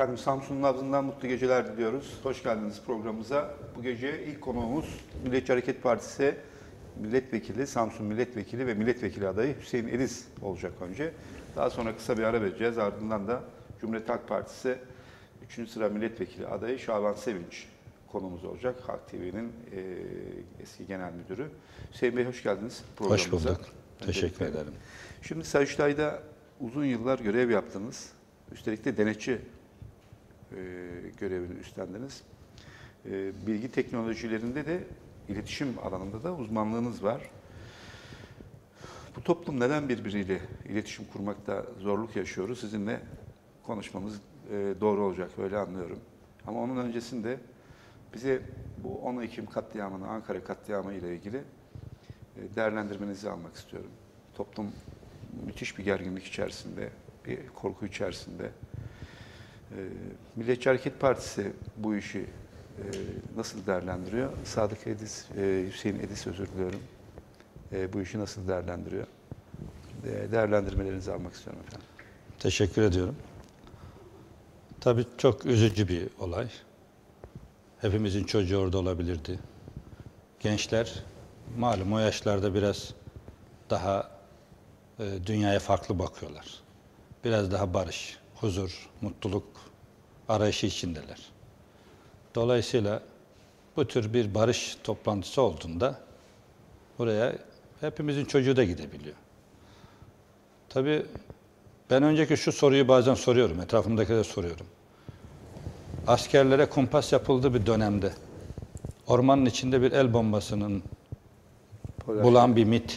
Efendim Samsun'un nabzından mutlu geceler diliyoruz. Hoş geldiniz programımıza. Bu gece ilk konuğumuz Milliyetçi Hareket Partisi Milletvekili, Samsun Milletvekili ve Milletvekili adayı Hüseyin Ediz olacak önce. Daha sonra kısa bir ara vereceğiz. Ardından da Cumhuriyet Halk Partisi 3. sıra Milletvekili adayı Şaban Sevinç konuğumuz olacak. Halk TV'nin eski genel müdürü. Hüseyin Bey hoş geldiniz programımıza. Hoş bulduk. Teşekkür ederim. Şimdi Sayıştay'da uzun yıllar görev yaptınız. Üstelik de denetçi görevini üstlendiniz. Bilgi teknolojilerinde de iletişim alanında da uzmanlığınız var. Bu toplum neden birbiriyle iletişim kurmakta zorluk yaşıyoruz? Sizinle konuşmamız doğru olacak, öyle anlıyorum. Ama onun öncesinde bize bu 10 Ekim katliamını, Ankara katliamı ile ilgili değerlendirmenizi almak istiyorum. Toplum müthiş bir gerginlik içerisinde, bir korku içerisinde. Milliyetçi Hareket Partisi bu işi nasıl değerlendiriyor? Sadık Ediz, Hüseyin Ediz özür diliyorum. Bu işi nasıl değerlendiriyor? Değerlendirmelerinizi almak istiyorum efendim. Teşekkür ediyorum. Tabii çok üzücü bir olay. Hepimizin çocuğu orada olabilirdi. Gençler malum o yaşlarda biraz daha dünyaya farklı bakıyorlar. Biraz daha barış, huzur, mutluluk arayışı içindeler. Dolayısıyla bu tür bir barış toplantısı olduğunda buraya hepimizin çocuğu da gidebiliyor. Tabii ben önceki şu soruyu bazen soruyorum, etrafımdakilere soruyorum. Askerlere kumpas yapıldığı bir dönemde ormanın içinde bir el bombasının bulan bir MİT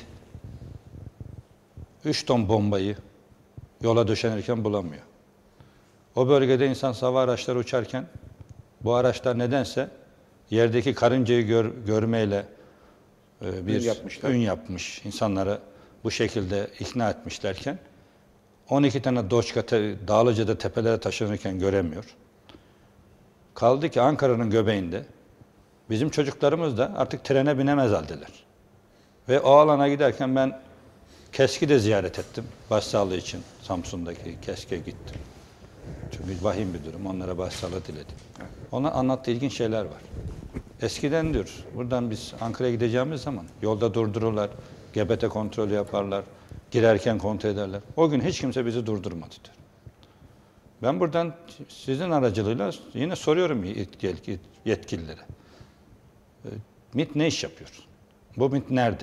3 ton bombayı yola döşenirken bulamıyor. O bölgede insan hava araçları uçarken bu araçlar nedense yerdeki karıncayı görmeyle bir ün yapmış, insanları bu şekilde ikna etmişlerken 12 tane Doçka Dağlıca'da tepelere taşınırken göremiyor. Kaldı ki Ankara'nın göbeğinde bizim çocuklarımız da artık trene binemez haldeler. Ve o alana giderken ben KESK'i de ziyaret ettim. Başsağlığı için Samsun'daki KESK'e gittim. Çünkü vahim bir durum. Onlara başsağlığı diledim. Ona anlattığı ilginç şeyler var. Eskiden diyor, buradan biz Ankara'ya gideceğimiz zaman yolda durdururlar, GBT kontrolü yaparlar, girerken kontrol ederler. O gün hiç kimse bizi durdurmadı diyor. Ben buradan sizin aracılığıyla yine soruyorum yetkililere. MİT ne iş yapıyor? Bu MİT nerede?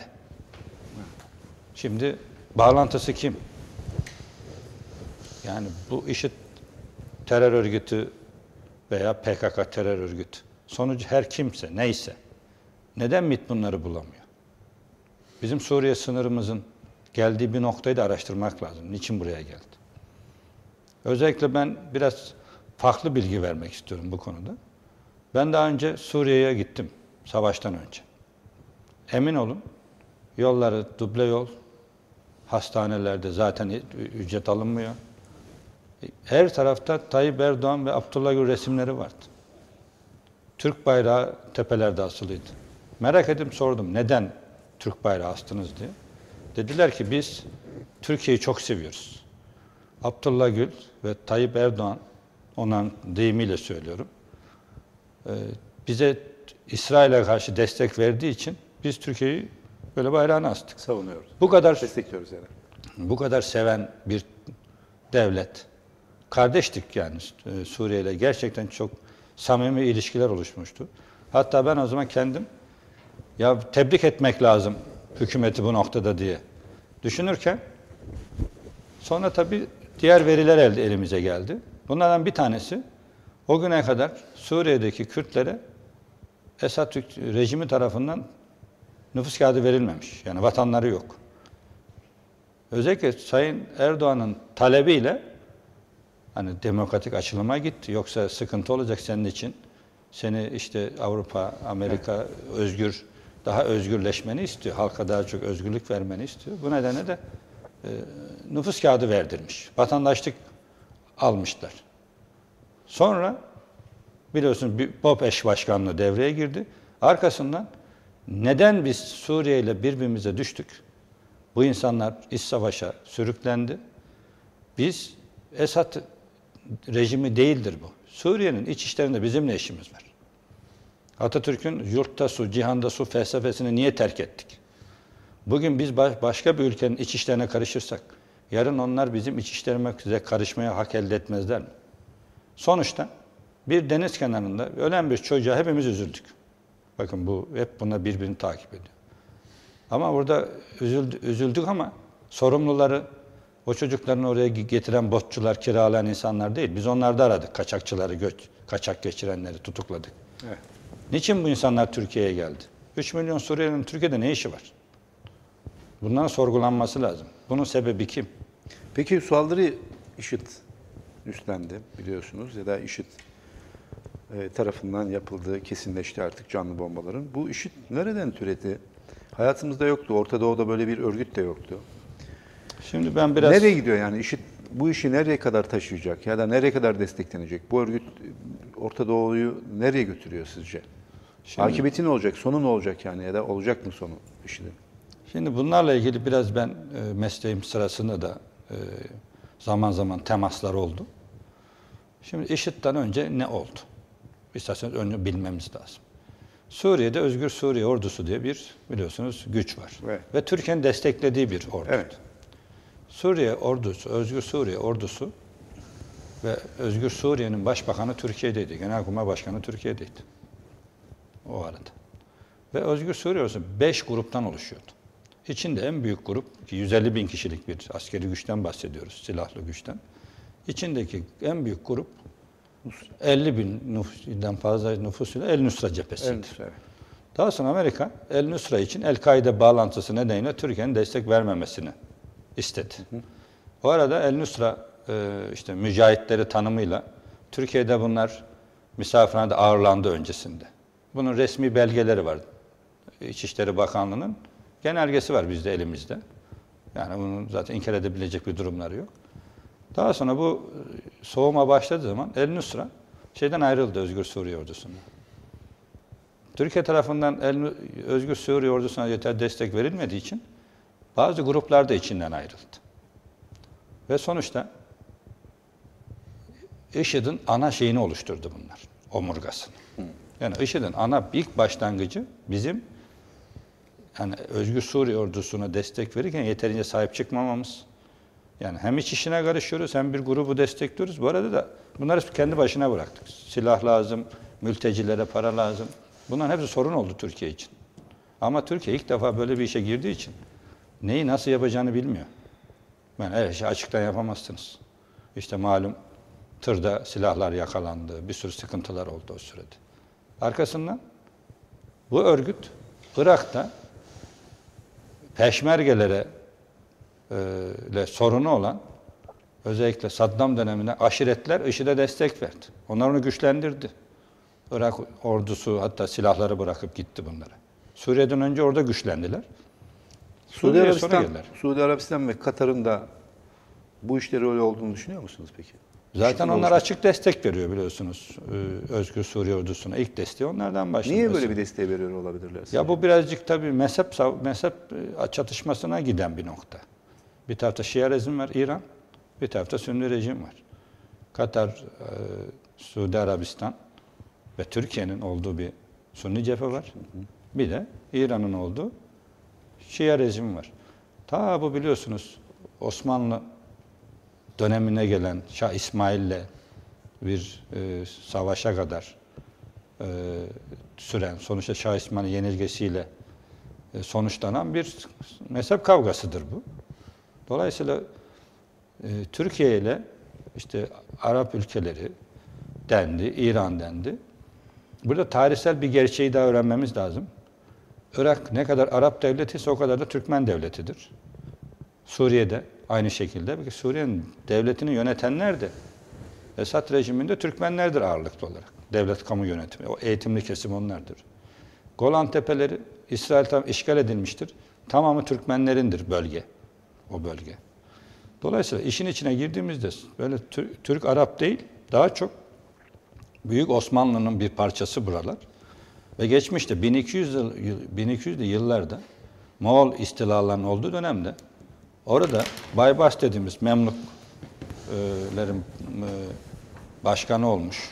Şimdi bağlantısı kim? Yani bu işi terör örgütü veya PKK terör örgütü. Sonucu her kimse, neyse. Neden MİT bunları bulamıyor? Bizim Suriye sınırımızın geldiği bir noktayı da araştırmak lazım. Niçin buraya geldi? Özellikle ben biraz farklı bilgi vermek istiyorum bu konuda. Ben daha önce Suriye'ye gittim, savaştan önce. Emin olun, yolları duble yol, hastanelerde zaten ücret alınmıyor. Her tarafta Tayyip Erdoğan ve Abdullah Gül resimleri vardı. Türk bayrağı tepelerde asılıydı. Merak edip sordum, neden Türk bayrağı astınız diye. Dediler ki biz Türkiye'yi çok seviyoruz. Abdullah Gül ve Tayyip Erdoğan, onun deyimiyle söylüyorum, bize İsrail'e karşı destek verdiği için biz Türkiye'yi böyle bayrağını astık. Savunuyoruz. Bu kadar destekliyoruz yani. Bu kadar seven bir devlet. Kardeştik yani Suriye ile gerçekten çok samimi ilişkiler oluşmuştu. Hatta ben o zaman kendim ya tebrik etmek lazım hükümeti bu noktada diye düşünürken sonra tabii diğer veriler elimize geldi. Bunlardan bir tanesi o güne kadar Suriye'deki Kürtlere Esad rejimi tarafından nüfus kağıdı verilmemiş. Yani vatanları yok. Özellikle Sayın Erdoğan'ın talebiyle hani demokratik açılıma gitti. Yoksa sıkıntı olacak senin için. Seni işte Avrupa, Amerika daha özgürleşmeni istiyor. Halka daha çok özgürlük vermeni istiyor. Bu nedenle de nüfus kağıdı verdirmiş. Vatandaşlık almışlar. Sonra biliyorsun BOP eş başkanlığı devreye girdi. Arkasından neden biz Suriye ile birbirimize düştük? Bu insanlar iç savaşa sürüklendi. Biz Esad rejimi değildir bu. Suriye'nin iç işlerinde bizim ne işimiz var? Atatürk'ün yurtta su, cihanda su felsefesini niye terk ettik? Bugün biz başka bir ülkenin iç işlerine karışırsak, yarın onlar bizim iç işlerimize karışmaya hak elde etmezler mi? Sonuçta bir deniz kenarında ölen bir çocuğa hepimiz üzüldük. Bakın bu hep buna birbirini takip ediyor. Ama burada üzüldük ama sorumluları o çocuklarını oraya getiren botçular, kiralayan insanlar değil. Biz onlarda aradık. Kaçakçıları, kaçak geçirenleri tutukladık. Evet. Niçin bu insanlar Türkiye'ye geldi? 3 milyon Suriyeli'nin Türkiye'de ne işi var? Bunların sorgulanması lazım. Bunun sebebi kim? Peki saldırı IŞİD üstlendi biliyorsunuz ya da IŞİD tarafından yapıldığı kesinleşti artık canlı bombaların. Bu IŞİD nereden türedi? Hayatımızda yoktu. Orta Doğu'da böyle bir örgüt de yoktu. Şimdi ben biraz... Nereye gidiyor yani IŞİD? Bu işi nereye kadar taşıyacak ya da nereye kadar desteklenecek? Bu örgüt Orta Doğu'yu nereye götürüyor sizce? Akıbeti ne olacak? Sonu ne olacak yani ya da olacak mı sonu IŞİD'in? Şimdi bunlarla ilgili biraz ben mesleğim sırasında da zaman zaman temaslar oldu. Şimdi IŞİD'den önce ne oldu? İsterseniz önce bilmemiz lazım. Suriye'de Özgür Suriye Ordusu diye bir biliyorsunuz güç var. Evet. Ve Türkiye'nin desteklediği bir ordu. Evet. Suriye Ordusu, Özgür Suriye Ordusu ve Özgür Suriye'nin başbakanı Türkiye'deydi. Genelkurmay Başkanı Türkiye'deydi. O arada. Ve Özgür Suriye Ordusu 5 gruptan oluşuyordu. İçinde en büyük grup, ki 150 bin kişilik bir askeri güçten bahsediyoruz, silahlı güçten. İçindeki en büyük grup 50 bin nüfusdan fazla nüfusuyla El-Nusra cephesiydi. Evet. Daha sonra Amerika El-Nusra için El-Kaide bağlantısı nedeniyle Türkiye'nin destek vermemesini istedi. O arada El-Nusra işte mücahitleri tanımıyla Türkiye'de bunlar misafirhanede ağırlandı öncesinde. Bunun resmi belgeleri var. İçişleri Bakanlığı'nın genelgesi var bizde elimizde. Yani bunun zaten inkar edebilecek bir durumları yok. Daha sonra bu soğuma başladığı zaman El-Nusra şeyden ayrıldı Özgür Suriye Ordusu'ndan. Türkiye tarafından Özgür Suriye Ordusu'na yeter destek verilmediği için bazı gruplar da içinden ayrıldı. Ve sonuçta IŞİD'in ana şeyini oluşturdu bunlar, omurgasını. Yani IŞİD'in ana ilk başlangıcı bizim yani Özgür Suriye Ordusu'na destek verirken yeterince sahip çıkmamamız. Yani hem iç işine karışıyoruz hem bir grubu destekliyoruz. Bu arada da bunları kendi başına bıraktık. Silah lazım, mültecilere para lazım. Bunların hepsi sorun oldu Türkiye için. Ama Türkiye ilk defa böyle bir işe girdiği için neyi nasıl yapacağını bilmiyor. Yani her şeyi açıktan yapamazsınız. İşte malum tırda silahlar yakalandı, bir sürü sıkıntılar oldu o sürede. Arkasından bu örgüt Irak'ta peşmergelere ile sorunu olan özellikle Saddam döneminde aşiretler IŞİD'e destek verdi. Onlar onu güçlendirdi. Irak ordusu hatta silahları bırakıp gitti bunlara. Suriye'den önce orada güçlendiler. Suudi Arabistan ve Katar'ın da bu işleri öyle olduğunu düşünüyor musunuz peki? Zaten onlar açık destek veriyor biliyorsunuz Özgür Suriye Ordusu'na. İlk desteği onlardan başladı. Niye böyle bir desteği veriyor olabilirler? Ya bu birazcık tabii mezhep çatışmasına giden bir nokta. Bir tarafta Şia rejim var İran, bir tarafta Sünni rejim var. Katar, Suudi Arabistan ve Türkiye'nin olduğu bir Sünni cephe var. Bir de İran'ın olduğu Şia rejimi var. Ta bu biliyorsunuz Osmanlı dönemine gelen Şah İsmail'le bir savaşa kadar süren, sonuçta Şah İsmail'in yenilgesiyle sonuçlanan bir mezhep kavgasıdır bu. Dolayısıyla Türkiye ile işte Arap ülkeleri dendi, İran dendi. Burada tarihsel bir gerçeği daha öğrenmemiz lazım. Irak ne kadar Arap devleti ise o kadar da Türkmen devletidir. Suriye'de aynı şekilde. Peki Suriye'nin devletini yönetenler de Esad rejiminde Türkmenlerdir ağırlıklı olarak. Devlet kamu yönetimi, o eğitimli kesim onlardır. Golan Tepeleri İsrail tarafından işgal edilmiştir. Tamamı Türkmenlerindir o bölge. Dolayısıyla işin içine girdiğimizde böyle Türk-Arap değil, daha çok Büyük Osmanlı'nın bir parçası buralar. Ve geçmişte 1200'lü yıllarda Moğol istilalarının olduğu dönemde orada Baybars dediğimiz Memluklerin başkanı olmuş.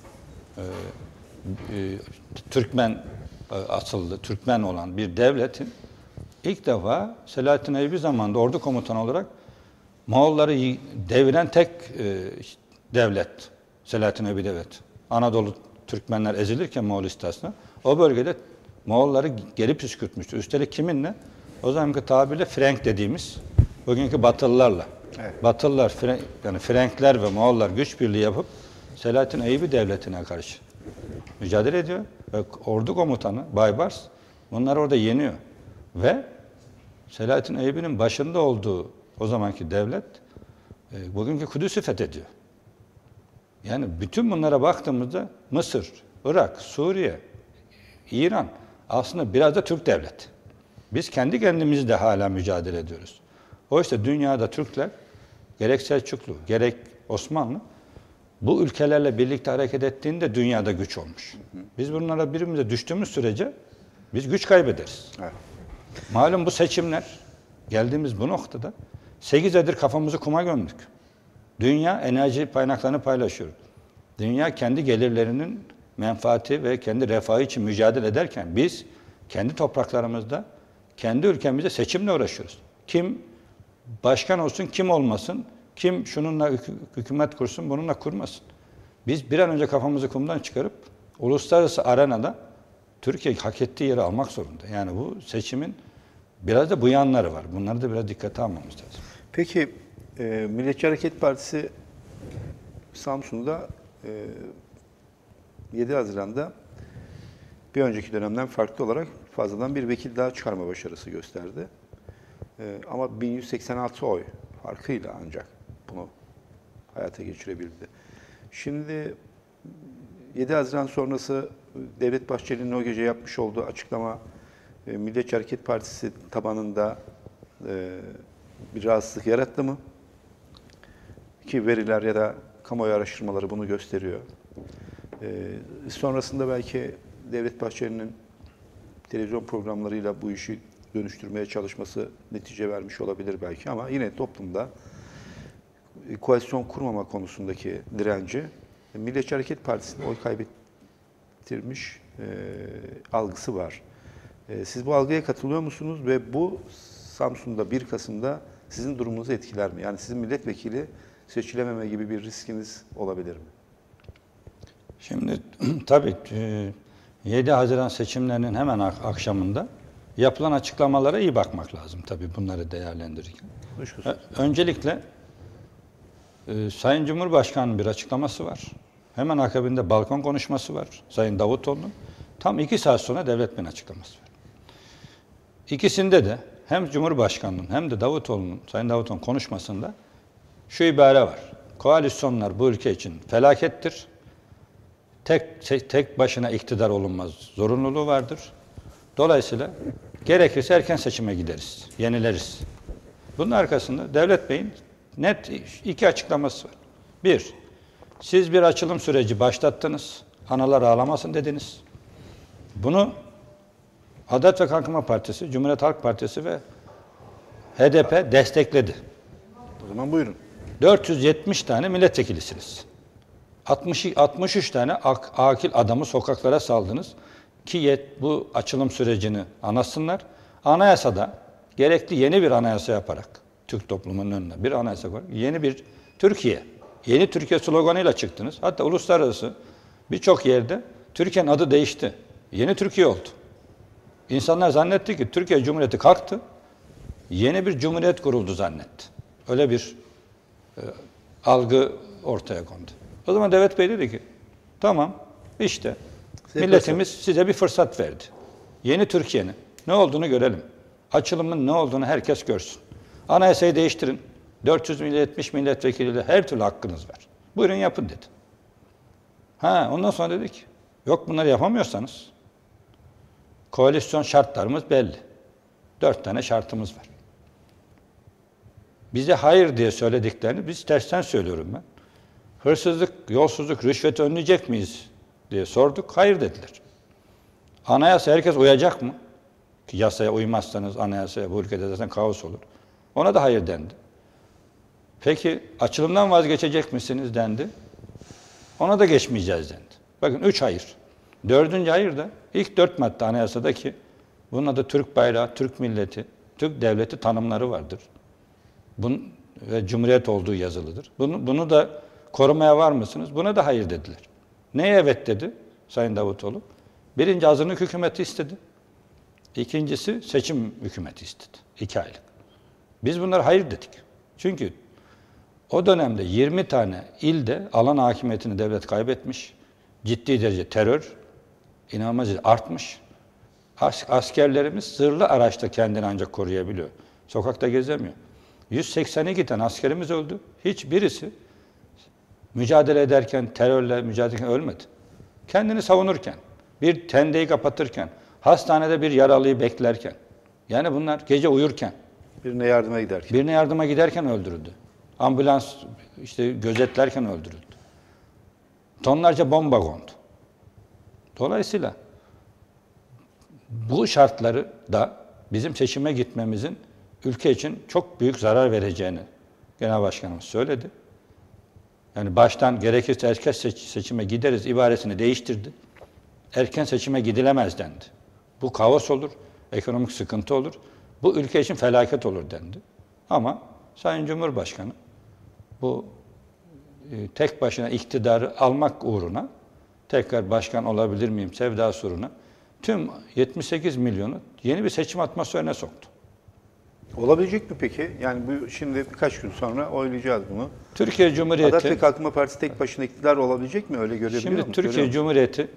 Türkmen asıllı, Türkmen olan bir devletin ilk defa Selahattin Eyyubi zamanında ordu komutanı olarak Moğolları deviren tek devlet. Selahattin Eyyubi devlet. Anadolu Türkmenler ezilirken Moğol istilasına o bölgede Moğolları geri püskürtmüştü. Üstelik kiminle? O zamanki tabirle Frank dediğimiz bugünkü Batılılarla. Evet. Batılılar, yani Frankler ve Moğollar güç birliği yapıp Selahattin Eyyubi devletine karşı mücadele ediyor. Ve ordu komutanı Baybars bunları orada yeniyor. Ve Selahattin Eyyubi'nin başında olduğu o zamanki devlet bugünkü Kudüs'ü fethediyor. Yani bütün bunlara baktığımızda Mısır, Irak, Suriye, İran aslında biraz da Türk devleti. Biz kendi kendimizle hala mücadele ediyoruz. Oysa dünyada Türkler gerek Selçuklu, gerek Osmanlı bu ülkelerle birlikte hareket ettiğinde dünyada güç olmuş. Biz bunlara birbirimize düştüğümüz sürece biz güç kaybederiz. Evet. Malum bu seçimler geldiğimiz bu noktada 8 aydır kafamızı kuma gömdük. Dünya enerji kaynaklarını paylaşıyor. Dünya kendi gelirlerinin menfaati ve kendi refahı için mücadele ederken biz kendi topraklarımızda, kendi ülkemizde seçimle uğraşıyoruz. Kim başkan olsun, kim olmasın, kim şununla hükümet kursun, bununla kurmasın. Biz bir an önce kafamızı kumdan çıkarıp uluslararası arenada Türkiye hak ettiği yeri almak zorunda. Yani bu seçimin biraz da bu yanları var. Bunları da biraz dikkate almamız lazım. Peki Milliyetçi Hareket Partisi Samsun'da 7 Haziran'da bir önceki dönemden farklı olarak fazladan bir vekil daha çıkarma başarısı gösterdi. Ama 1186 oy farkıyla ancak bunu hayata geçirebildi. Şimdi 7 Haziran sonrası Devlet Bahçeli'nin o gece yapmış olduğu açıklama Milliyetçi Hareket Partisi tabanında bir rahatsızlık yarattı mı? Ki veriler ya da kamuoyu araştırmaları bunu gösteriyor. Sonrasında belki Devlet Bahçeli'nin televizyon programlarıyla bu işi dönüştürmeye çalışması netice vermiş olabilir belki ama yine toplumda koalisyon kurmama konusundaki direnci Milliyetçi Hareket Partisi'nin oy kaybettirmiş algısı var. Siz bu algıya katılıyor musunuz ve bu Samsun'da 1 Kasım'da sizin durumunuzu etkiler mi? Yani sizin milletvekili seçilememe gibi bir riskiniz olabilir mi? Şimdi tabii 7 Haziran seçimlerinin hemen akşamında yapılan açıklamalara iyi bakmak lazım tabii bunları değerlendirirken. Öncelikle Sayın Cumhurbaşkanı'nın bir açıklaması var. Hemen akabinde balkon konuşması var Sayın Davutoğlu'nun. Tam 2 saat sonra devlet beni açıklaması var. İkisinde de hem Cumhurbaşkanı'nın hem de Sayın Davutoğlu'nun konuşmasında şu ibare var. Koalisyonlar bu ülke için felakettir. Tek başına iktidar olunmaz zorunluluğu vardır. Dolayısıyla gerekirse erken seçime gideriz, yenileriz. Bunun arkasında Devlet Bey'in net 2 açıklaması var. 1, siz bir açılım süreci başlattınız, analar ağlamasın dediniz. Bunu Adalet ve Kalkınma Partisi, Cumhuriyet Halk Partisi ve HDP destekledi. O zaman buyurun. 470 tane milletvekilisiniz. 63 tane akil adamı sokaklara saldınız ki bu açılım sürecini anlatsınlar. Anayasada gerekli yeni bir anayasa yaparak Türk toplumunun önüne bir anayasa koyarak yeni Türkiye sloganıyla çıktınız. Hatta uluslararası birçok yerde Türkiye'nin adı değişti. Yeni Türkiye oldu. İnsanlar zannetti ki Türkiye Cumhuriyeti kalktı, yeni bir cumhuriyet kuruldu zannetti. Öyle bir algı ortaya kondu. O zaman Devlet Bey dedi ki, tamam işte milletimiz size bir fırsat verdi. Yeni Türkiye'nin ne olduğunu görelim. Açılımın ne olduğunu herkes görsün. Anayasayı değiştirin. 470 milletvekiliyle her türlü hakkınız var. Buyurun yapın dedi. Ondan sonra dedik, yok bunları yapamıyorsanız koalisyon şartlarımız belli. 4 tane şartımız var. Bize hayır diye söylediklerini biz tersten söylüyorum ben. Hırsızlık, yolsuzluk, rüşveti önleyecek miyiz diye sorduk. Hayır dediler. Anayasa herkes uyacak mı? Ki yasaya uymazsanız anayasaya bu ülkede zaten kaos olur. Ona da hayır dendi. Peki açılımdan vazgeçecek misiniz dendi. Ona da geçmeyeceğiz dendi. Bakın 3 hayır. 4. hayır da ilk 4 madde anayasadaki bunun adı Türk bayrağı, Türk milleti, Türk devleti tanımları vardır. Bunun ve cumhuriyet olduğu yazılıdır. Bunu da korumaya var mısınız? Buna da hayır dediler. Neye evet dedi Sayın Davutoğlu? Birinci azınlık hükümeti istedi. İkincisi seçim hükümeti istedi. 2 aylık. Biz bunlara hayır dedik. Çünkü o dönemde 20 tane ilde alan hakimiyetini devlet kaybetmiş. Ciddi derece terör inanılmaz artmış. Askerlerimiz zırhlı araçta kendini ancak koruyabiliyor. Sokakta gezemiyor. 182 tane askerimiz öldü. Hiçbirisi mücadele ederken, terörle mücadele ederken ölmedi. Kendini savunurken, bir tendeyi kapatırken, hastanede bir yaralıyı beklerken, yani bunlar gece uyurken, birine yardıma giderken öldürüldü. Ambulans işte gözetlerken öldürüldü. Tonlarca bomba kondu. Dolayısıyla bu şartları da bizim seçime gitmemizin ülke için çok büyük zarar vereceğini Genel Başkanımız söyledi. Yani baştan gerekirse erken seçime gideriz ibaresini değiştirdi. Erken seçime gidilemez dendi. Bu kaos olur, ekonomik sıkıntı olur. Bu ülke için felaket olur dendi. Ama Sayın Cumhurbaşkanı bu tek başına iktidarı almak uğruna tekrar başkan olabilir miyim sevdası uğruna tüm 78 milyonu yeni bir seçim atmosferine soktu. Olabilecek mi peki? Yani bu şimdi birkaç gün sonra oylayacağız bunu. Türkiye Cumhuriyeti... Adalet ve Kalkınma Partisi tek başına iktidar olabilecek mi? Öyle görebiliyor musunuz? Şimdi Türkiye Cumhuriyeti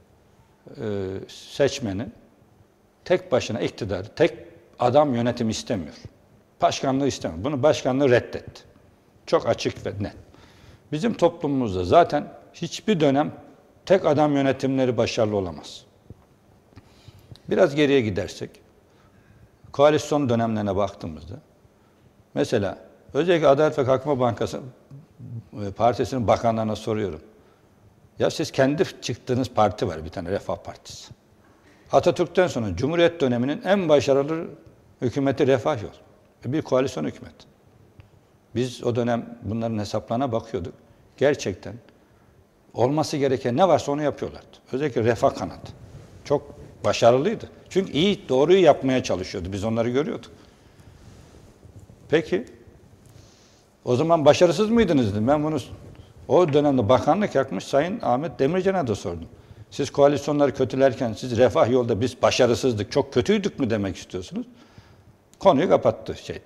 seçmeni tek başına iktidarı, tek adam yönetimi istemiyor. Başkanlığı istemiyor. Bunu başkanlığı reddetti. Çok açık ve net. Bizim toplumumuzda zaten hiçbir dönem tek adam yönetimleri başarılı olamaz. Biraz geriye gidersek, koalisyon dönemlerine baktığımızda, mesela özellikle Adalet ve Kalkınma Partisi'nin bakanlarına soruyorum. Ya siz kendi çıktığınız parti var, bir tane Refah Partisi. Atatürk'ten sonra Cumhuriyet döneminin en başarılı hükümeti Refah Yol. Bir koalisyon hükümet. Biz o dönem bunların hesaplarına bakıyorduk. Gerçekten olması gereken ne varsa onu yapıyorlardı. Özellikle Refah kanadı. Çok başarılıydı. Çünkü iyi, doğruyu yapmaya çalışıyordu. Biz onları görüyorduk. Peki, o zaman başarısız mıydınız dedim. Ben bunu o dönemde bakanlık yapmış Sayın Ahmet Demircan'a da sordum. Siz koalisyonları kötülerken siz Refah Yolda biz başarısızdık, çok kötüydük mü demek istiyorsunuz? Konuyu kapattı şeyde.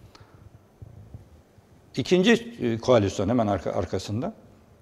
İkinci koalisyon hemen arkasında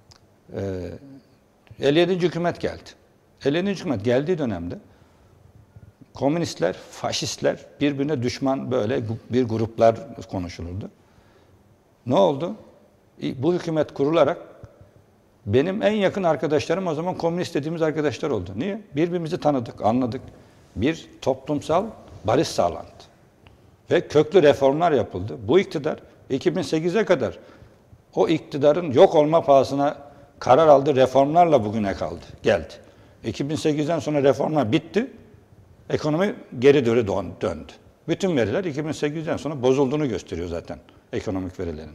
57. hükümet geldi. 57. hükümet geldiği dönemde komünistler, faşistler birbirine düşman böyle bir gruplar konuşulurdu. Ne oldu? Bu hükümet kurularak benim en yakın arkadaşlarım o zaman komünist dediğimiz arkadaşlar oldu. Niye? Birbirimizi tanıdık, anladık. Bir toplumsal barış sağlandı. Ve köklü reformlar yapıldı. Bu iktidar 2008'e kadar o iktidarın yok olma pahasına karar aldığı reformlarla bugüne geldi. 2008'den sonra reformlar bitti. Ekonomi geri döndü. Bütün veriler 2008'den sonra bozulduğunu gösteriyor zaten ekonomik verilerin.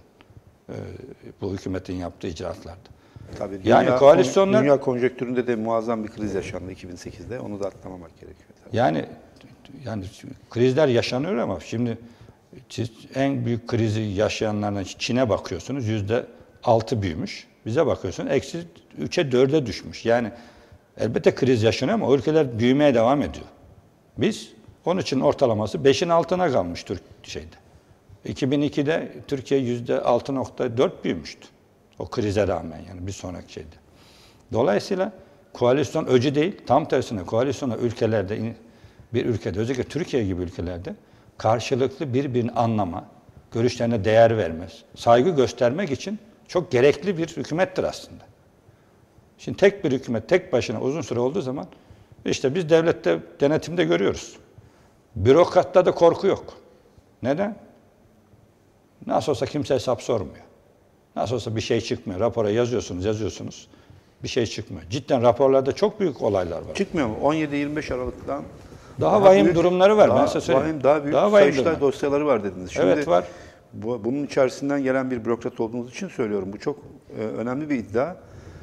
Bu hükümetin yaptığı icraatlarda. Tabii yani koalisyonlar... Dünya konjonktüründe de muazzam bir kriz yaşandı 2008'de. Onu da atlamamak gerekiyor. Tabii. Yani krizler yaşanıyor ama şimdi siz en büyük krizi yaşayanlardan Çin'e bakıyorsunuz. %6 büyümüş. Bize bakıyorsunuz eksi 3'e 4'e düşmüş. Yani elbette kriz yaşanıyor ama o ülkeler büyümeye devam ediyor. Biz onun için ortalaması 5'in altına kalmış şeyde. 2002'de Türkiye %6.4 büyümüştü. O krize rağmen yani bir sonraki şeyde. Dolayısıyla koalisyon öcü değil, tam tersine koalisyona bir ülkede, özellikle Türkiye gibi ülkelerde karşılıklı birbirini anlama, görüşlerine değer vermez, saygı göstermek için çok gerekli bir hükümettir aslında. Şimdi tek bir hükümet tek başına uzun süre olduğu zaman işte biz devlette, denetimde görüyoruz. Bürokratta da korku yok. Neden? Nasıl olsa kimse hesap sormuyor. Nasıl olsa bir şey çıkmıyor. Rapora yazıyorsunuz. Bir şey çıkmıyor. Cidden raporlarda çok büyük olaylar var. Çıkmıyor mu? 17-25 Aralık'tan daha vahim durumları var. Ben size söyleyeyim. Daha büyük Sayıştay dosyaları var dediniz. Şimdi, evet var. Bunun içerisinden gelen bir bürokrat olduğunuz için söylüyorum. Bu çok önemli bir iddia.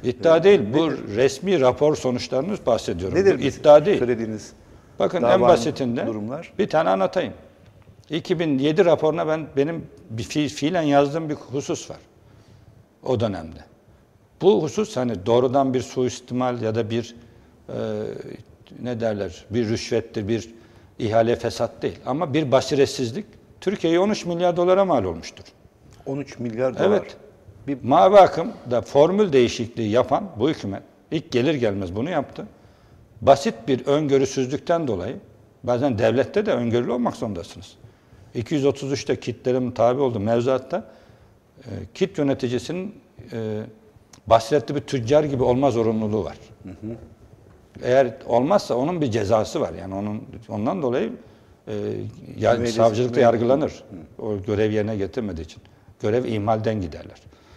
İddia değil. Bu resmi rapor sonuçlarını bahsediyorum. Nedir Bu iddia değil. söylediğiniz Bakın en dava basitinden durumlar? bir tane anlatayım. 2007 raporuna benim fiilen yazdığım bir husus var o dönemde. Bu husus hani doğrudan bir suistimal ya da bir ne derler bir rüşvettir, bir ihale fesat değil. Ama bir basiretsizlik Türkiye'ye 13 milyar dolara mal olmuştur. 13 milyar dolar. Evet. Mavi akımda formül değişikliği yapan bu hükümet ilk gelir gelmez bunu yaptı. Basit bir öngörüsüzlükten dolayı bazen devlette de öngörülü olmak zorundasınız. 233'te kitlerin tabi olduğu mevzuatta kit yöneticisinin basiretli bir tüccar gibi olma zorunluluğu var. Eğer olmazsa onun bir cezası var. Yani ondan dolayı savcılıkta yargılanır. O görev yerine getirmediği için. Görev ihmalden giderler.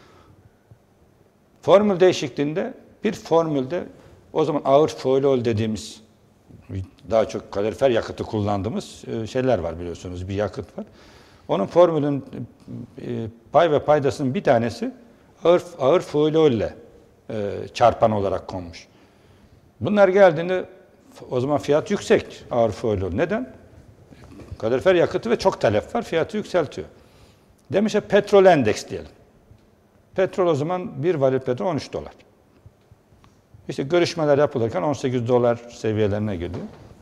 Formül değişikliğinde bir formülde o zaman ağır fuelol dediğimiz daha çok kalorifer yakıtı kullandığımız şeyler var biliyorsunuz. Bir yakıt var. Onun formülün pay ve paydasının bir tanesi ağır fuelol ile çarpan olarak konmuş. Bunlar geldiğinde o zaman fiyat yüksek ağır fuelol. Neden? Kalorifer yakıtı ve çok talep var. Fiyatı yükseltiyor. Demişler petrol endeks diyelim. Petrol o zaman bir varil petrol 13 dolar. İşte görüşmeler yapılırken 18 dolar seviyelerine geliyor.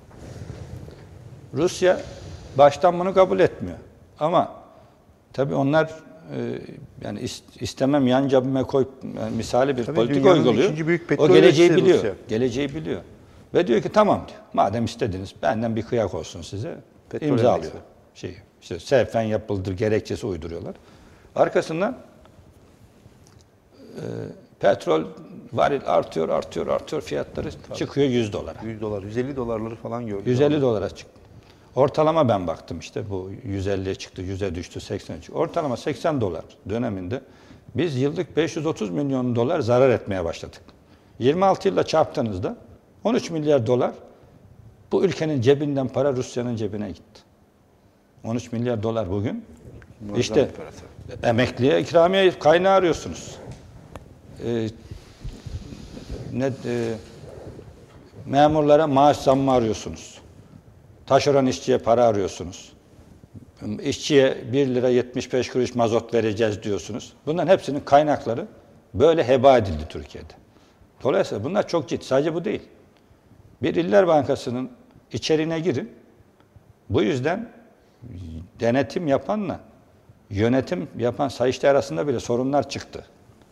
Rusya baştan bunu kabul etmiyor. Ama tabii onlar yani istemem yan cebime koy yani misali bir tabii politika uyguluyor. O geleceği biliyor. Rusya. Geleceği biliyor. Ve diyor ki tamam diyor. Madem istediniz benden bir kıyak olsun size. Petrol imzalıyor. İşte sevfen yapıldır gerekçesi uyduruyorlar. Arkasından petrol varil artıyor fiyatları tabii. Çıkıyor 100 dolara. 100 dolar, 150 dolarları falan gördük. 150 dolara çıktı. Ortalama ben baktım işte bu 150'ye çıktı, 100'e düştü, 80'e çıktı. Ortalama 80 dolar döneminde biz yıllık 530 milyon dolar zarar etmeye başladık. 26 yılla çarptığınızda 13 milyar dolar bu ülkenin cebinden para Rusya'nın cebine gitti. 13 milyar dolar bugün. Muazzam işte emekliye ikramiye kaynağı arıyorsunuz. Memurlara maaş zammı arıyorsunuz. Taşeron işçiye para arıyorsunuz. İşçiye 1 lira 75 kuruş mazot vereceğiz diyorsunuz. Bunların hepsinin kaynakları böyle heba edildi Türkiye'de. Dolayısıyla bunlar çok ciddi. Sadece bu değil. Bir İller Bankası'nın içeriğine girin. Bu yüzden denetim yapanla yönetim yapan Sayıştay arasında bile sorunlar çıktı.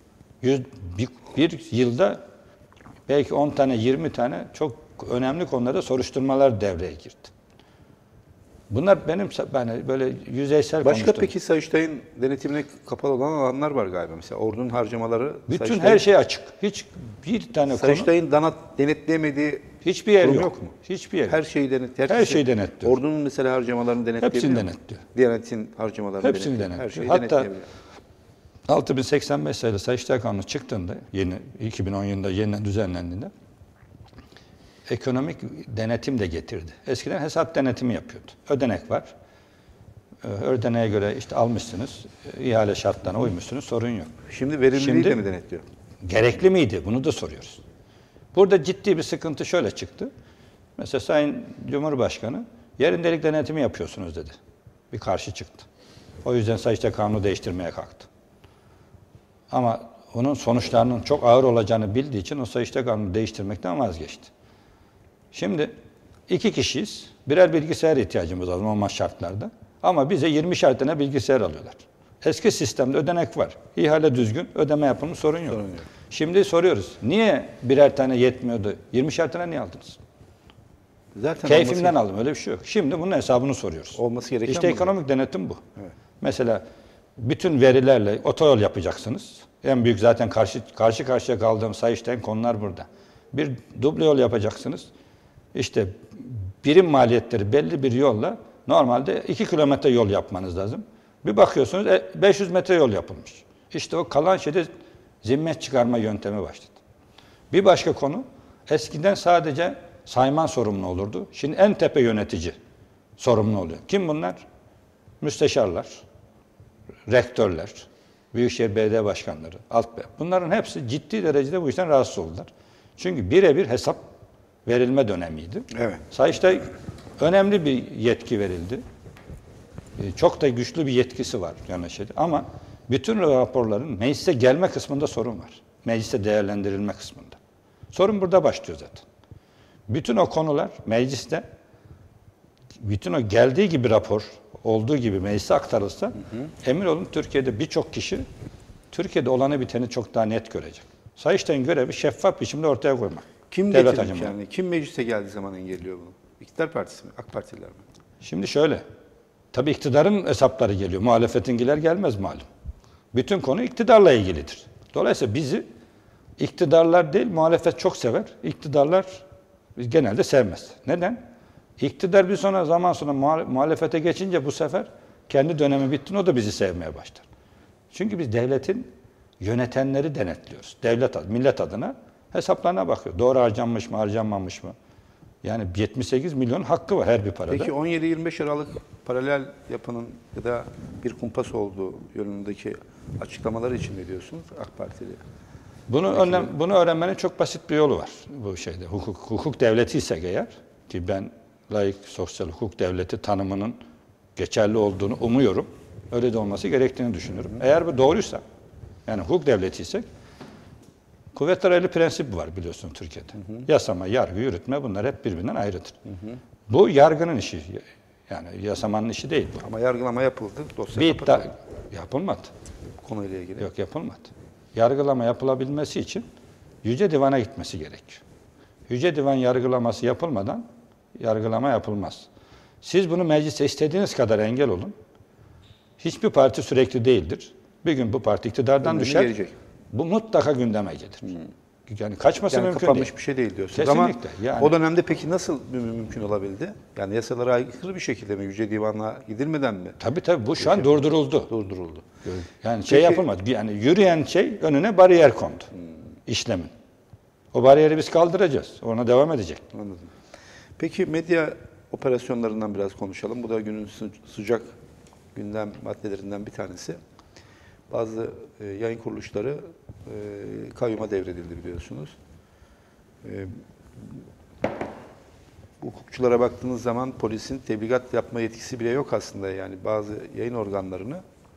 Bir yılda belki 10 tane, 20 tane çok önemli konularda soruşturmalar devreye girdi. Bunlar benim böyle yüzeysel Başka konuştum. peki Sayıştay'ın denetimine kapalı olan alanlar var galiba. Mesela ordunun harcamaları. Bütün her şey açık. Hiç bir tane Sayıştay'ın denetleyemediği hiçbir yer yok mu? Hiçbir yer. Her şeyi denetliyor. Her şeyi denetliyor. Ordunun mesela harcamalarını denetleyebiliyor. Hepsini denetliyor. Diyanet'in harcamalarını hepsini denetliyor. Her şeyi Hatta denetleyebiliyor. 6085 sayılı Sayıştay Kanunu çıktığında, 2010 yılında yeniden düzenlendiğinde ekonomik denetim de getirdi. Eskiden hesap denetimi yapıyordu. Ödenek var. Ödeneğe göre işte almışsınız, ihale şartlarına uymuşsunuz, sorun yok. Şimdi verimliliği de mi denetliyor? Gerekli miydi? Bunu da soruyoruz. Burada ciddi bir sıkıntı şöyle çıktı. Mesela Sayın Cumhurbaşkanı yerindelik denetimi yapıyorsunuz dedi. Bir karşı çıktı. O yüzden Sayıştay Kanunu değiştirmeye kalktı. Ama onun sonuçlarının çok ağır olacağını bildiği için o Sayıştay Kanunu değiştirmekten vazgeçti. Şimdi 2 kişiyiz. Birer bilgisayar ihtiyacımız var normal şartlarda. Ama bize 20 tane bilgisayar alıyorlar. Eski sistemde ödenek var. İhale düzgün, ödeme yapılmış, sorun yok. Şimdi soruyoruz. Niye birer tane yetmiyordu? 20 tane niye aldınız? Zaten keyfimden aldım. Öyle bir şey yok. Şimdi bunun hesabını soruyoruz. Olması gereken İşte ekonomik denetim bu. Evet. Mesela bütün verilerle otoyol yapacaksınız. En büyük zaten karşı karşıya kaldığım Sayıştay'ın konular burada. Bir duble yol yapacaksınız. İşte birim maliyetleri belli bir yolla normalde 2 kilometre yol yapmanız lazım. Bir bakıyorsunuz 500 metre yol yapılmış. İşte o kalan şeyde zimmet çıkarma yöntemi başladı. Bir başka konu eskiden sadece sayman sorumlu olurdu. Şimdi en tepe yönetici sorumlu oluyor. Kim bunlar? Müsteşarlar, rektörler, Büyükşehir Belediye Başkanları, bunların hepsi ciddi derecede bu işten rahatsız oldular. Çünkü birebir hesap verilme dönemiydi. Evet. Sayıştay önemli bir yetki verildi. Çok da güçlü bir yetkisi var yönetmeliği. Ama bütün raporların meclise gelme kısmında sorun var. Mecliste değerlendirilme kısmında. Sorun burada başlıyor zaten. Bütün o konular mecliste, bütün o geldiği gibi rapor, olduğu gibi meclise aktarılsa, emin olun Türkiye'de birçok kişi Türkiye'de olanı biteni çok daha net görecek. Sayıştay'ın görevi şeffaf biçimde ortaya koymak. Kim Devlet getirmiş hacimleri. yani? Kim meclise geldiği zaman engelliyor bunu? İktidar Partisi mi? AK Partililer mi? Şimdi şöyle, tabii iktidarın hesapları geliyor. Muhalefetinkiler gelmez malum. Bütün konu iktidarla ilgilidir. Dolayısıyla bizi iktidarlar değil, muhalefet çok sever. İktidarlar genelde sevmez. Neden? İktidar bir zaman sonra muhalefete geçince bu sefer kendi dönemi bitti, o da bizi sevmeye başlar. Çünkü biz devletin yönetenleri denetliyoruz. Devlet, millet adına hesaplarına bakıyor. Doğru harcanmış mı, harcanmamış mı? Yani 78 milyon hakkı var her bir parada. Peki 17-25 Aralık paralel yapının ya da bir kumpas olduğu yönündeki açıklamaları için ne diyorsunuz AK Partili? Bunu öğrenmenin çok basit bir yolu var bu şeyde. Hukuk devleti ise eğer, ki ben laik sosyal hukuk devleti tanımının geçerli olduğunu umuyorum. Öyle de olması gerektiğini düşünüyorum. Eğer bu doğruysa, yani hukuk devleti ise kuvvetler ayrılığı prensibi var biliyorsun Türkiye'de. Yasama, yargı, yürütme bunlar hep birbirinden ayrıdır. Bu yargının işi. Yani yasamanın işi değil bu. Ama yargılama yapıldı, dosya Bir kapatıldı yapılmadı. konuyla ilgili. Yok yapılmadı. Yargılama yapılabilmesi için Yüce Divan'a gitmesi gerekiyor. Yüce Divan yargılaması yapılmadan yargılama yapılmaz. Siz bunu meclise istediğiniz kadar engel olun. Hiçbir parti sürekli değildir. Bir gün bu parti iktidardan Gündeme düşer. gelecek. Bu mutlaka gündeme gelir. Yani kaçması Yani mümkün kapanmış değil. bir şey değil diyorsunuz. Kesinlikle. Ama Yani. o dönemde peki nasıl mümkün olabildi? Yani yasalara aykırı bir şekilde mi? Yüce Divan'a gidilmeden mi? Tabii bu şu an durduruldu. Durduruldu. Yani Peki, yapılmadı. Yani yürüyen şey önüne bariyer kondu. İşlemin. O bariyeri biz kaldıracağız. Ona devam edecek. Anladım. Peki medya operasyonlarından biraz konuşalım. Bu da günün sıcak gündem maddelerinden bir tanesi. Bazı yayın kuruluşları kayyuma devredildi biliyorsunuz. Hukukçulara baktığınız zaman polisin tebligat yapma yetkisi bile yok aslında. Yani bazı yayın organlarını